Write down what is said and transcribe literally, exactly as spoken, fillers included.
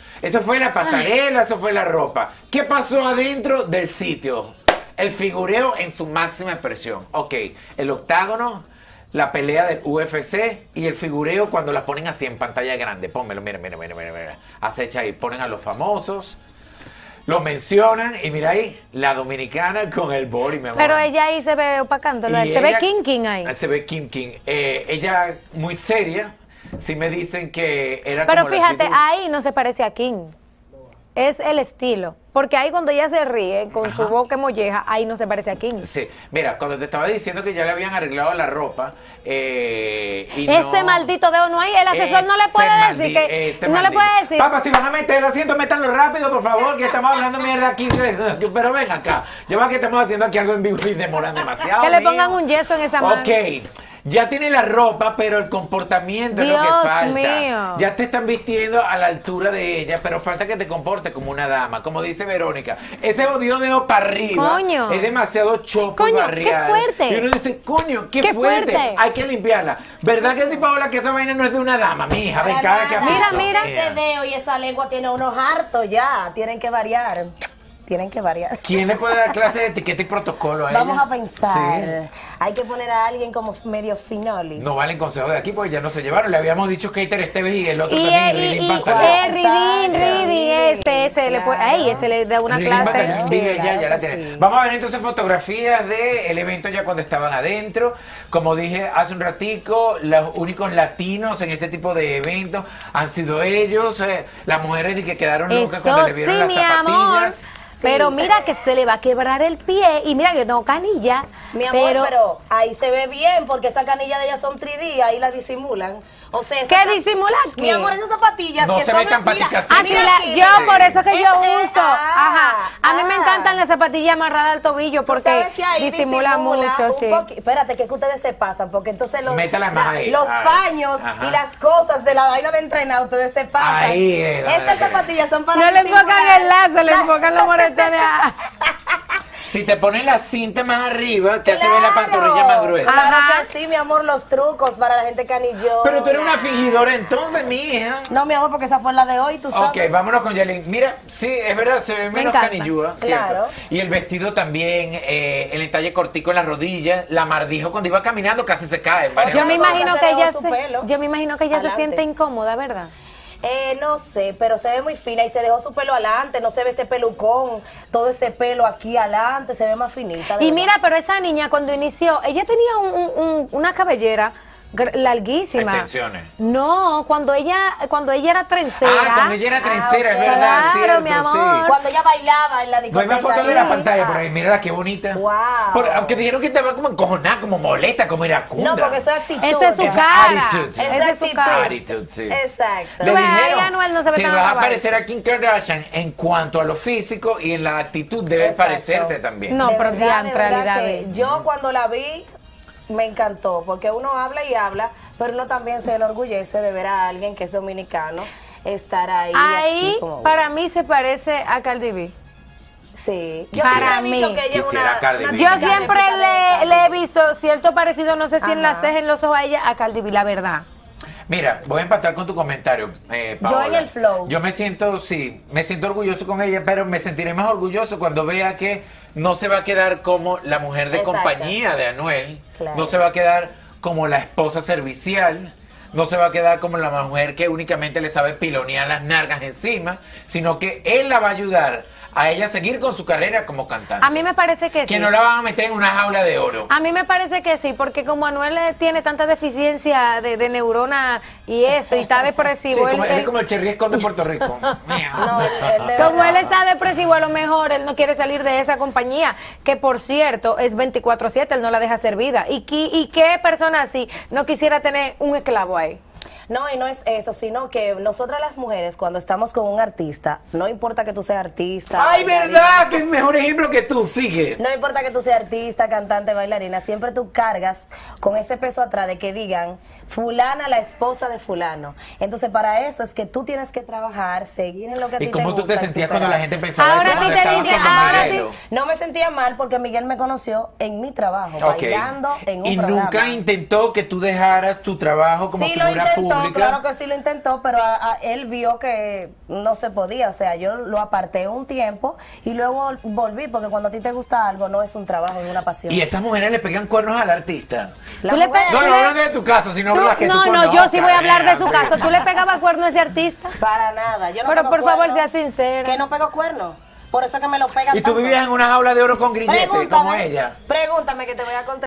Eso fue la pasarela, eso fue la ropa. ¿Qué pasó adentro del sitio? El figureo en su máxima expresión. Ok, el octágono, la pelea del U F C y el figureo cuando las ponen así en pantalla grande. Pónmelo, mira, mira, mira, mira, mira. Acecha ahí, ponen a los famosos, los mencionan y mira ahí, la dominicana con el body, mi amor. Pero ella ahí se ve opacándolo, se ella, ve King King ahí. Se ve King King. Eh, ella muy seria, sí me dicen que era Pero como fíjate, la ahí no se parece a King. Es el estilo. Porque ahí cuando ella se ríe con Ajá. su boca molleja, ahí no se parece a King. Sí, mira, cuando te estaba diciendo que ya le habían arreglado la ropa. Eh, y ese no, maldito dedo no hay. El asesor no le puede decir que. No maldito. le puede decir. Papá, si van a meter el asiento, métanlo rápido, por favor, que estamos hablando mierda aquí. Pero ven acá. Yo veo que estamos haciendo aquí algo en vivo y demoran demasiado. Que le mío. pongan un yeso en esa mano. Ok. Ya tiene la ropa, pero el comportamiento Dios es lo que falta. Mío. Ya te están vistiendo a la altura de ella, pero falta que te comportes como una dama. Como dice Verónica, ese jodido dedo para arriba coño. es demasiado choco. Coño, barrial. qué fuerte. Y uno dice, coño, qué, qué fuerte. fuerte. Hay que limpiarla. ¿Verdad que sí, Paola, que esa vaina no es de una dama, mija? Ven, cada que Mira, mira. Ese dedo y esa lengua tiene unos hartos ya. Tienen que variar. Tienen que variar. ¿Quién le puede dar clase de etiqueta y protocolo a ella? Vamos a pensar. Sí. Hay que poner a alguien como medio finolis. No valen consejos de aquí porque ya no se llevaron. Le habíamos dicho que Keiter Esteves y el otro y también, y, Ridín y, Pantalón. Eh, Ridín, Ridín, ese, ese claro. le puede, ahí, ese le da una Ridín clase. Pantalón, Sí, vive ya, claro ya la que tiene. sí. Vamos a ver entonces fotografías del evento ya cuando estaban adentro. Como dije hace un ratico, los únicos latinos en este tipo de eventos han sido ellos. Eh, las mujeres de que quedaron locas Eso cuando le vieron sí, las mi zapatillas. amor. Pero mira que se le va a quebrar el pie y mira que no canilla. Mi amor, pero, pero ahí se ve bien porque esa canilla de ellas son tres D, ahí la disimulan. O sea, ¿qué esa, disimula aquí? Mi amor, esas zapatillas No que se son ve tan mira, patica Ah, sí, mira la- aquí, yo sí. por eso que yo Este, uso. ah, Ajá. A mí me ah. encantan las zapatillas amarradas al tobillo Tú porque sabes que ahí disimula, mucho, un sí. poqui- Espérate, que, es que ustedes se pasan, porque entonces los, Métala más la- ahí. los Ay, paños ajá. y las cosas de la vaina de entrenar, ustedes se pasan. Ahí es, la Estas verdad que- zapatillas son para No le enfocan disimular el lazo, le la- enfocan los moretones. a- Si te pones la cinta más arriba, te hace ver la Claro. pantorrilla más gruesa. Claro Ajá. que sí, mi amor, los trucos para la gente canillona. Pero tú eres una fingidora entonces, mi hija. No, mi amor, porque esa fue la de hoy, tú sabes. Ok, vámonos con Yelin. Mira, sí, es verdad, se ve menos encanta. canillúa, ¿cierto? Claro. Y el vestido también, eh, el entalle cortico en las rodillas, la mardijo cuando iba caminando casi se cae. en varias Yo me ocasiones. imagino se que dejó ella su se, pelo. yo me imagino que ella se Adelante. siente incómoda, ¿verdad? Eh, no sé, pero se ve muy fina y se dejó su pelo adelante, no se ve ese pelucón, todo ese pelo aquí adelante, se ve más finita. de Y verdad. mira, pero esa niña cuando inició, ella tenía un- un- un- una cabellera gr- larguísima. Extensiones. No, cuando ella cuando ella era trencera. Ah, cuando ella era trencera, Ah, es ok. verdad, Claro, cierto, mi amor. sí. Cuando ella bailaba en la No hay discoteca. más fotos de ahí. la pantalla por ahí, mírala qué bonita. Wow. Por- aunque dijeron que estaba como encojonada, como molesta, como iracunda. No, porque eso es actitud. Esa es su ya. cara. Attitude. Esa Esa es su actitud. cara. Attitude, sí. Exacto. Le Tú ves, ahí dijeron, Anuel no se ve te tan vas a acabado. parecer a Kim Kardashian en cuanto a lo físico y en la actitud debes Exacto. parecerte también. No, De pero verdad, ya, en de verdad realidad, que de- yo cuando la vi me encantó, porque uno habla y habla, pero uno también se enorgullece de ver a alguien que es dominicano estar ahí. Ahí, así como- para mí, se parece a Cardi B. Sí. Yo Para siempre he dicho mí. que ella es Quisiera una, Cardi una B. Yo típica siempre réplica de le, Cardi le he B. visto cierto parecido, no sé si en las Ajá. cejas, en los ojos a ella, a Cardi B, la verdad. Mira, voy a empatar con tu comentario, eh, Yo Paola. en el flow. Yo me siento, sí, me siento orgulloso con ella, pero me sentiré más orgulloso cuando vea que no se va a quedar como la mujer de Exacto. compañía de Anuel, Claro. no se va a quedar como la esposa servicial, no se va a quedar como la mujer que únicamente le sabe pilonear las nalgas encima, sino que él la va a ayudar a ella a seguir con su carrera como cantante. A mí me parece que que sí. no la van a meter en una jaula de oro. A mí me parece que sí, porque como Anuel eh, tiene tanta deficiencia de, de neurona y eso, y está Sí, depresivo. él- como, él él- es como el Cherry Esconde de Puerto Rico. No, él- él de Como verdad. él está depresivo, a lo mejor él no quiere salir de esa compañía, que por cierto es veinticuatro siete, él no la deja servida. ¿Y, qué- y qué persona así no quisiera tener un esclavo ahí? No, y no es eso, sino que nosotras las mujeres, cuando estamos con un artista, no importa que tú seas artista. ¡Ay, bailarina, verdad! ¡Que es mejor ejemplo que tú! Sigue. No importa que tú seas artista, cantante, bailarina, siempre tú cargas con ese peso atrás de que digan, fulana, la esposa de fulano. Entonces, para eso es que tú tienes que trabajar, seguir en lo que a ti ¿Y te cómo tú gusta, te sentías superar. cuando la gente pensaba Ahora eso? a ti cuando te estabas dice, como ahora modelo? sí. No me sentía mal porque Miguel me conoció en mi trabajo, Ok. bailando en un Y programa. nunca intentó que tú dejaras tu trabajo como Sí lo figura intentó, pública. claro que sí lo intentó, pero a- a- él vio que no se podía, o sea, yo lo aparté un tiempo y luego volví, porque cuando a ti te gusta algo no es un trabajo, es una pasión. Y esas mujeres le pegan cuernos al artista. La Tú le mujer- pe- No, tú no le- hablando de tu caso, sino Tú- las que tú no, no, yo conozcas, sí voy a hablar de su Andrea, caso. sí. ¿Tú le pegabas cuerno a ese artista? Para nada, yo no Pero pego por favor, cuernos. sea sincera. Que no pego cuernos, por eso es que me lo pegan Y tú tanto. vivías en una jaula de oro con grillete, como Pregúntame, ella. Pregúntame que te voy a contar.